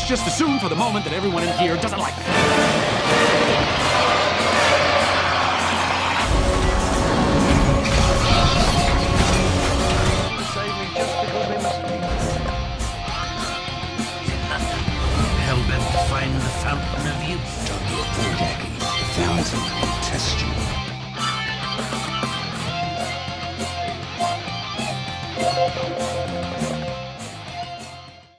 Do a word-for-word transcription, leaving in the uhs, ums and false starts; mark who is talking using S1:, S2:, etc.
S1: Let's just assume for the moment that everyone in here doesn't like me.
S2: Hell-bent to find the fountain of youth.
S3: Don't be a fool, Jackie. The fountain will test you.